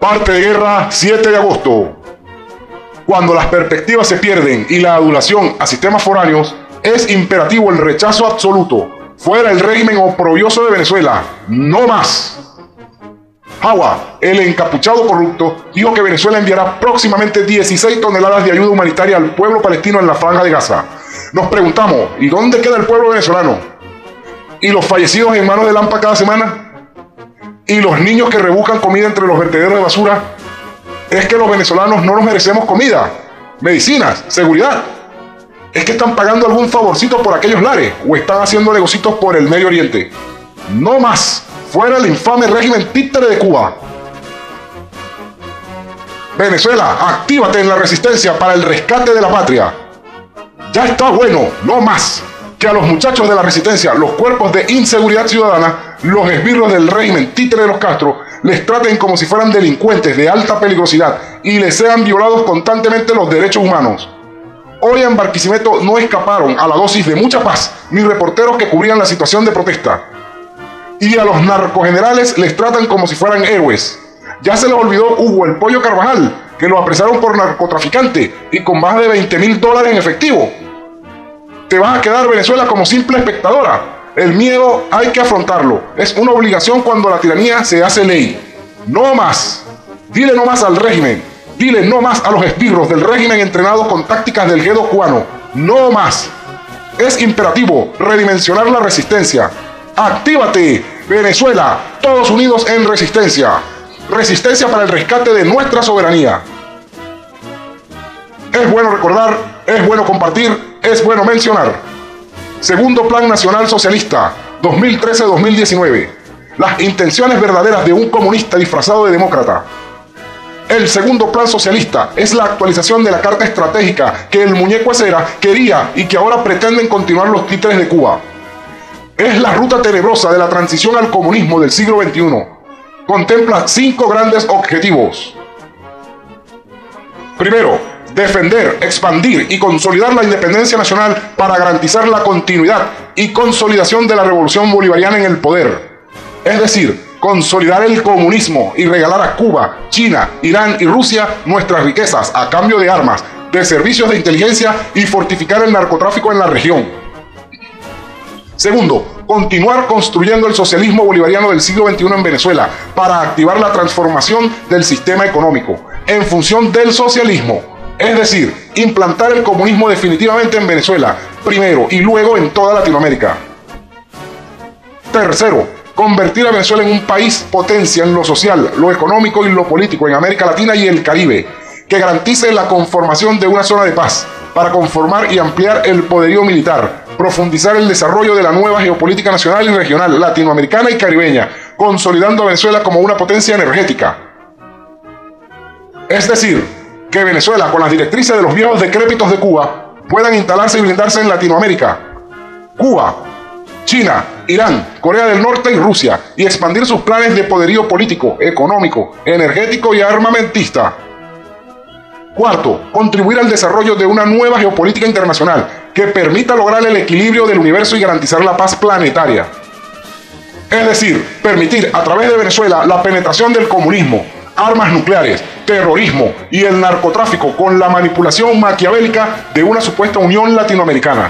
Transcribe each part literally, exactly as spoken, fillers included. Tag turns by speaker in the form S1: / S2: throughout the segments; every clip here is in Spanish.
S1: Parte de guerra, siete de agosto. Cuando las perspectivas se pierden y la adulación a sistemas foráneos, es imperativo el rechazo absoluto. Fuera el régimen oprobioso de Venezuela. No más. Hawa, el encapuchado corrupto, dijo que Venezuela enviará próximamente dieciséis toneladas de ayuda humanitaria al pueblo palestino en la franja de Gaza. Nos preguntamos, ¿y dónde queda el pueblo venezolano? ¿Y los fallecidos en manos de Lampa cada semana? ¿Y los niños que rebuscan comida entre los vertederos de basura? Es que los venezolanos no nos merecemos comida, medicinas, seguridad. ¿Es que están pagando algún favorcito por aquellos lares o están haciendo negocios por el Medio Oriente? No más. Fuera el infame régimen títere de Cuba. Venezuela, actívate en la resistencia para el rescate de la patria. Ya está bueno, no más. Que a los muchachos de la resistencia, los cuerpos de inseguridad ciudadana, los esbirros del régimen títere de los Castro, les traten como si fueran delincuentes de alta peligrosidad y les sean violados constantemente los derechos humanos. Hoy en Barquisimeto no escaparon a la dosis de mucha paz ni reporteros que cubrían la situación de protesta. Y a los narcogenerales les tratan como si fueran héroes. Ya se les olvidó Hugo el Pollo Carvajal, que lo apresaron por narcotraficante y con más de veinte mil dólares en efectivo. Te vas a quedar Venezuela como simple espectadora. El miedo hay que afrontarlo. Es una obligación cuando la tiranía se hace ley. No más. Dile no más al régimen. Dile no más a los esbirros del régimen entrenados con tácticas del gueto cubano. No más. Es imperativo redimensionar la resistencia. ¡Actívate! Venezuela, todos unidos en resistencia. Resistencia para el rescate de nuestra soberanía. Es bueno recordar, es bueno compartir, es bueno mencionar. Segundo Plan Nacional Socialista, dos mil trece a dos mil diecinueve. Las intenciones verdaderas de un comunista disfrazado de demócrata. El segundo plan socialista es la actualización de la carta estratégica que el muñeco Acera quería y que ahora pretenden continuar los títeres de Cuba. Es la ruta tenebrosa de la transición al comunismo del siglo veintiuno. Contempla cinco grandes objetivos. Primero, defender, expandir y consolidar la independencia nacional para garantizar la continuidad y consolidación de la revolución bolivariana en el poder. Es decir, consolidar el comunismo y regalar a Cuba, China, Irán y Rusia nuestras riquezas a cambio de armas, de servicios de inteligencia y fortificar el narcotráfico en la región. Segundo, continuar construyendo el socialismo bolivariano del siglo veintiuno en Venezuela para activar la transformación del sistema económico en función del socialismo. Es decir, implantar el comunismo definitivamente en Venezuela, primero y luego en toda Latinoamérica. Tercero, convertir a Venezuela en un país potencia en lo social, lo económico y lo político en América Latina y el Caribe, que garantice la conformación de una zona de paz para conformar y ampliar el poderío militar, profundizar el desarrollo de la nueva geopolítica nacional y regional, latinoamericana y caribeña, consolidando a Venezuela como una potencia energética. Es decir, que Venezuela, con las directrices de los viejos decrépitos de Cuba, puedan instalarse y blindarse en Latinoamérica, Cuba, China, Irán, Corea del Norte y Rusia, y expandir sus planes de poderío político, económico, energético y armamentista. Cuarto, contribuir al desarrollo de una nueva geopolítica internacional que permita lograr el equilibrio del universo y garantizar la paz planetaria. Es decir, permitir a través de Venezuela la penetración del comunismo, armas nucleares, terrorismo y el narcotráfico con la manipulación maquiavélica de una supuesta unión latinoamericana.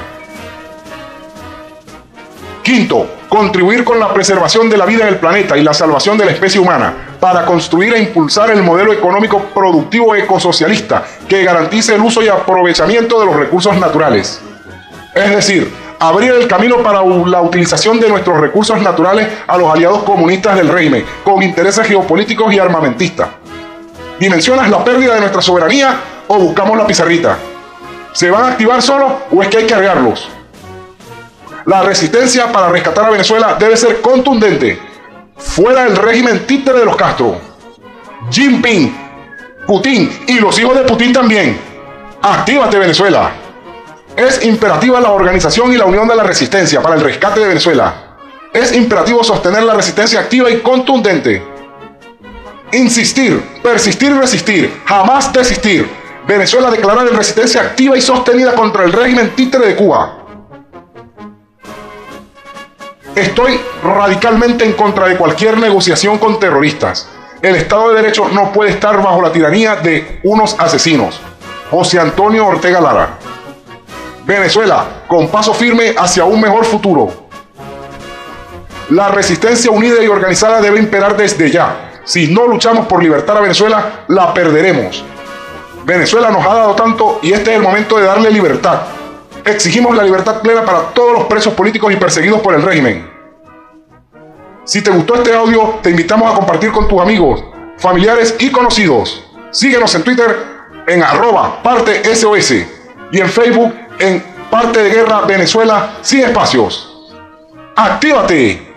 S1: Quinto, contribuir con la preservación de la vida en el planeta y la salvación de la especie humana para construir e impulsar el modelo económico productivo ecosocialista que garantice el uso y aprovechamiento de los recursos naturales. Es decir, abrir el camino para la utilización de nuestros recursos naturales a los aliados comunistas del régimen, con intereses geopolíticos y armamentistas. ¿Dimensionas la pérdida de nuestra soberanía o buscamos la pizarrita? ¿Se van a activar solos o es que hay que cargarlos? La resistencia para rescatar a Venezuela debe ser contundente. Fuera el régimen títere de los Castro. Jinping, Putin y los hijos de Putin también. ¡Actívate, Venezuela! Es imperativa la organización y la unión de la resistencia para el rescate de Venezuela. Es imperativo sostener la resistencia activa y contundente. Insistir, persistir y resistir, jamás desistir. Venezuela declarar en resistencia activa y sostenida contra el régimen títere de Cuba. Estoy radicalmente en contra de cualquier negociación con terroristas. El Estado de Derecho no puede estar bajo la tiranía de unos asesinos. José Antonio Ortega Lara. Venezuela, con paso firme hacia un mejor futuro. La resistencia unida y organizada debe imperar desde ya. Si no luchamos por libertar a Venezuela, la perderemos. Venezuela nos ha dado tanto y este es el momento de darle libertad. Exigimos la libertad plena para todos los presos políticos y perseguidos por el régimen. Si te gustó este audio, te invitamos a compartir con tus amigos, familiares y conocidos. Síguenos en Twitter en arroba parte S O S y en Facebook en Parte de Guerra Venezuela sin espacios. ¡Actívate!